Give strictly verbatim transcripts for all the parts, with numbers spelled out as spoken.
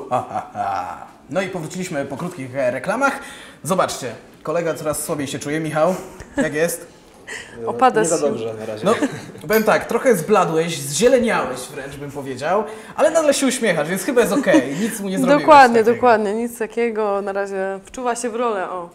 ha, ha, ha. No i powróciliśmy po krótkich reklamach. Zobaczcie, kolega coraz słabiej się czuje. Michał, jak jest? Opada nie za się. dobrze na razie. No, powiem tak, trochę zbladłeś, zzieleniałeś wręcz bym powiedział, ale nadal się uśmiechasz, więc chyba jest okej, okay. Nic mu nie zrobiłeś. Dokładnie, takiego. dokładnie, nic takiego, na razie wczuwa się w rolę, o.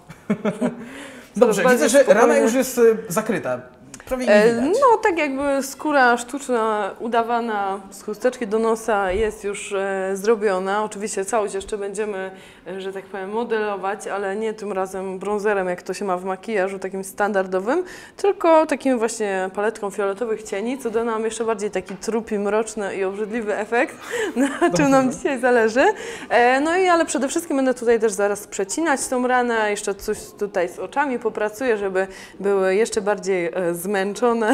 Dobrze, widzę, że rana już jest y, zakryta. Prawie nie widać. No, tak jakby skóra sztuczna, udawana z chusteczki do nosa jest już e, zrobiona. Oczywiście całość jeszcze będziemy, e, że tak powiem, modelować, ale nie tym razem brązerem, jak to się ma w makijażu takim standardowym, tylko takim właśnie paletką fioletowych cieni, co da nam jeszcze bardziej taki trupi, mroczny i obrzydliwy efekt, na czym nam dzisiaj zależy. E, no i ale przede wszystkim będę tutaj też zaraz przecinać tą ranę, jeszcze coś tutaj z oczami popracuję, żeby były jeszcze bardziej e, zmęczone.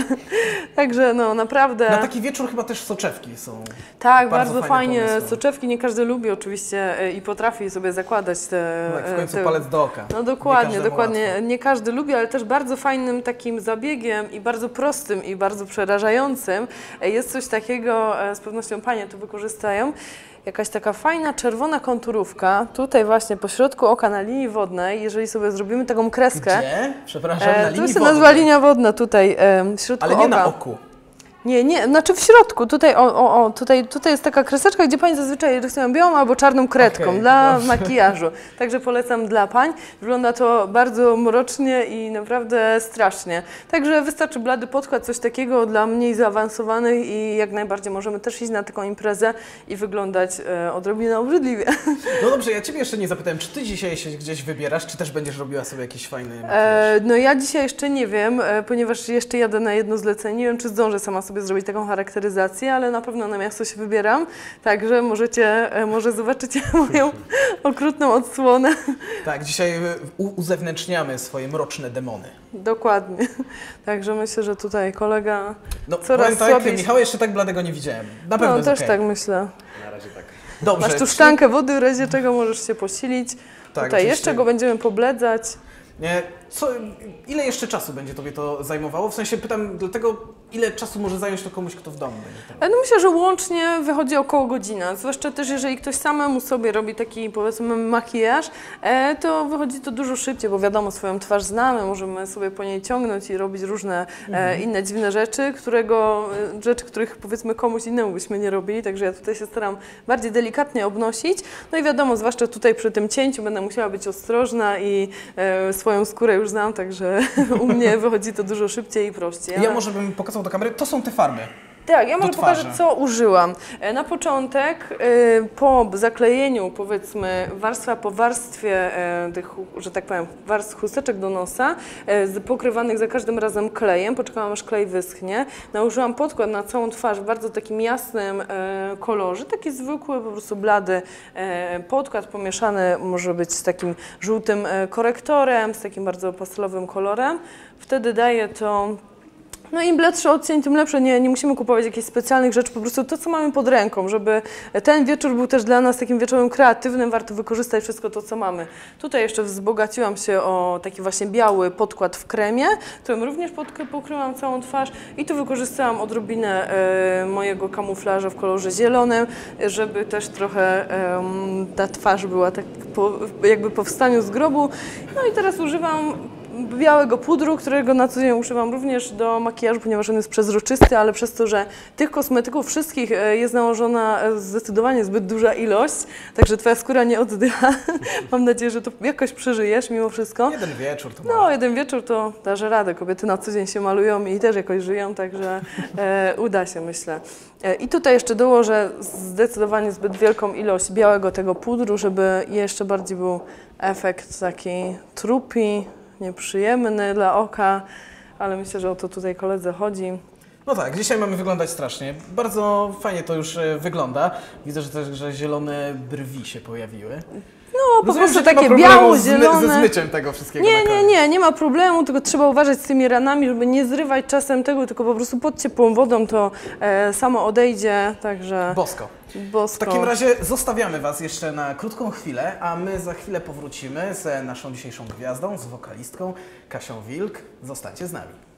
Także no naprawdę. Na taki wieczór chyba też soczewki są. Tak, bardzo, bardzo fajnie. fajnie. Soczewki nie każdy lubi oczywiście e, i potrafi sobie zakładać te. Tak, w końcu te... palec do oka. No dokładnie, nie dokładnie. łatwo. Nie każdy lubi, ale też bardzo fajnym takim zabiegiem i bardzo prostym i bardzo przerażającym e, jest coś takiego, e, z pewnością panie to wykorzystają. Jakaś taka fajna czerwona konturówka, tutaj właśnie po środku oka na linii wodnej, jeżeli sobie zrobimy taką kreskę. Gdzie? Przepraszam, na E, linii to się wodnej. nazywa linia wodna tutaj, e, w środku Ale oka. nie na oku. Nie, nie, znaczy w środku, tutaj, o, o, o, tutaj, tutaj jest taka kreseczka, gdzie pani zazwyczaj rysują białą albo czarną kredką Okay, dla dobrze. makijażu. Także polecam dla pań. Wygląda to bardzo mrocznie i naprawdę strasznie. Także wystarczy blady podkład, coś takiego dla mniej zaawansowanych i jak najbardziej możemy też iść na taką imprezę i wyglądać e, odrobinę obrzydliwie. No dobrze, ja Ciebie jeszcze nie zapytałem, czy Ty dzisiaj się gdzieś wybierasz, czy też będziesz robiła sobie jakiś fajny makijaż? E, no ja dzisiaj jeszcze nie wiem, e, ponieważ jeszcze jadę na jedno zlecenie. Nie wiem, czy zdążę sama sobie zrobić taką charakteryzację, ale na pewno na miasto się wybieram, także możecie, e, może zobaczycie moją okrutną odsłonę. Tak, dzisiaj u- uzewnętrzniamy swoje mroczne demony. Dokładnie. Także myślę, że tutaj kolega No coraz powiem tak, słabiej... Michała jeszcze tak bladego nie widziałem. Na pewno No jest też okej. tak myślę. Na razie tak. Dobrze. Masz tu czy- szklankę wody, w razie czego możesz się posilić. Tak, Tutaj oczywiście. jeszcze go będziemy pobledzać. Nie, co, ile jeszcze czasu będzie Tobie to zajmowało? W sensie pytam dlatego, ile czasu może zająć to komuś, kto w domu będzie to robił? No myślę, że łącznie wychodzi około godzina, zwłaszcza też jeżeli ktoś samemu sobie robi taki, powiedzmy, makijaż, e, to wychodzi to dużo szybciej, bo wiadomo, swoją twarz znamy, możemy sobie po niej ciągnąć i robić różne e, inne dziwne rzeczy, którego, e, rzeczy, których powiedzmy komuś innemu byśmy nie robili, także ja tutaj się staram bardziej delikatnie obnosić. No i wiadomo, zwłaszcza tutaj przy tym cięciu będę musiała być ostrożna i e, swoją skórę już znam, także u mnie wychodzi to dużo szybciej i prościej. Ja ale- może bym pokazał do kamery, to są te farby. Tak, ja może twarzy. pokażę, co użyłam. E, Na początek, e, po zaklejeniu, powiedzmy, warstwa po warstwie e, tych, że tak powiem, warstw chusteczek do nosa, e, z- pokrywanych za każdym razem klejem, poczekałam aż klej wyschnie. Nałożyłam podkład na całą twarz w bardzo takim jasnym e, kolorze, taki zwykły, po prostu blady e, podkład pomieszany może być z takim żółtym e, korektorem, z takim bardzo pastelowym kolorem. Wtedy daje to... No im bledszy odcień, tym lepsze. Nie, nie musimy kupować jakichś specjalnych rzeczy, po prostu to, co mamy pod ręką, żeby ten wieczór był też dla nas takim wieczorem kreatywnym, warto wykorzystać wszystko to, co mamy. Tutaj jeszcze wzbogaciłam się o taki właśnie biały podkład w kremie, którym również podk- pokryłam całą twarz i tu wykorzystałam odrobinę e, mojego kamuflaża w kolorze zielonym, żeby też trochę e, ta twarz była tak po, jakby po wstaniu z grobu. No i teraz używam białego pudru, którego na co dzień używam również do makijażu, ponieważ on jest przezroczysty, ale przez to, że tych kosmetyków wszystkich e, jest nałożona e, zdecydowanie zbyt duża ilość, także Twoja skóra nie oddycha. Mam nadzieję, że to jakoś przeżyjesz mimo wszystko. Jeden wieczór to No, może. jeden wieczór to dasz radę. Kobiety na co dzień się malują i też jakoś żyją, także e, uda się, myślę. E, I tutaj jeszcze dołożę zdecydowanie zbyt wielką ilość białego tego pudru, żeby jeszcze bardziej był efekt taki trupi, nieprzyjemny dla oka, ale myślę, że o to tutaj koledze chodzi. No tak, dzisiaj mamy wyglądać strasznie. Bardzo fajnie to już e, wygląda. Widzę, że też że zielone brwi się pojawiły. No, po Rozumiem, prostu że nie ma takie problemu biało-zielone. z my, ze zmyciem tego wszystkiego Nie, na nie, koniec. nie, nie ma problemu, tylko trzeba uważać z tymi ranami, żeby nie zrywać czasem tego, tylko po prostu pod ciepłą wodą to e, samo odejdzie, także Bosko. bosko. W takim razie zostawiamy Was jeszcze na krótką chwilę, a my za chwilę powrócimy z naszą dzisiejszą gwiazdą, z wokalistką Kasią Wilk. Zostańcie z nami.